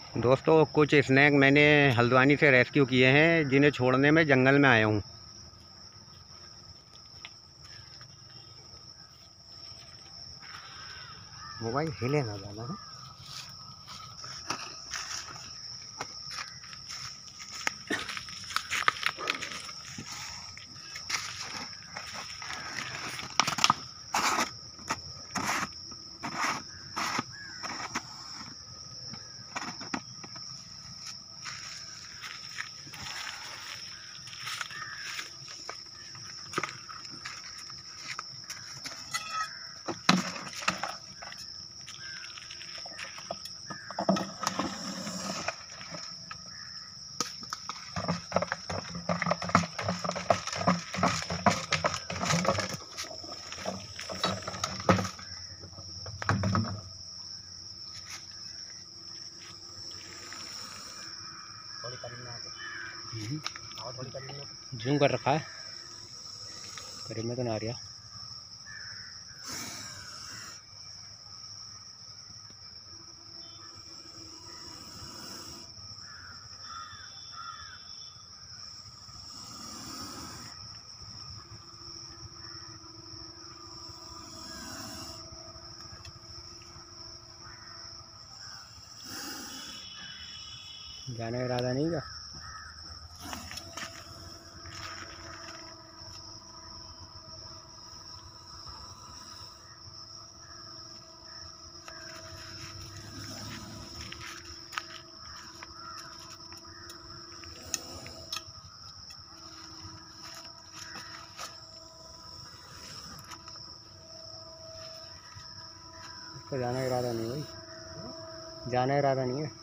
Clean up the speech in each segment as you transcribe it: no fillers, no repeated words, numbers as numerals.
दोस्तों कुछ स्नैक मैंने हल्द्वानी से रेस्क्यू किए हैं, जिन्हें छोड़ने में जंगल में आया हूँ। मोबाइल हिले ना ज़्यादा है। जूम कर रखा है, करीब में तो ना आ रहा। जाने का इरादा नहीं का। तो जाने का इरादा नहीं भाई, जाने का इरादा नहीं है।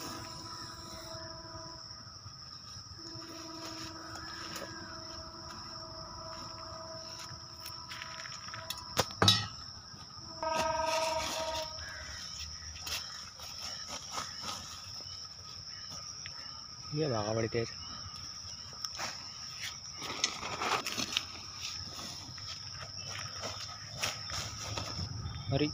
ये भागा बड़ी तेज। अरे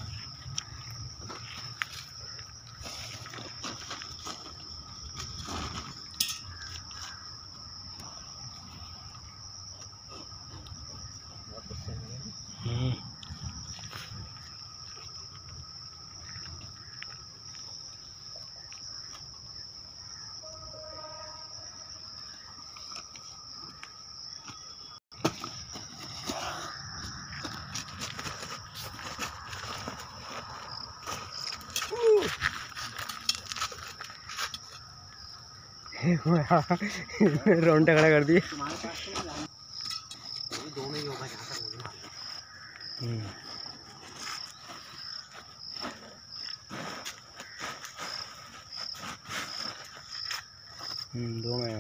रोंटे खड़ा कर दिए। दोनों ही होगा जहाँ तक मुझे मालूम। दो में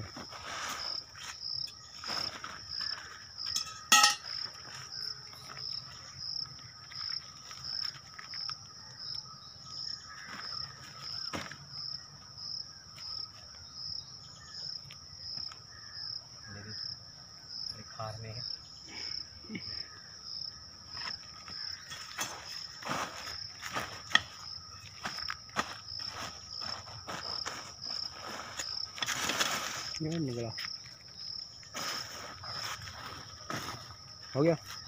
खार में है। निकला हो गया।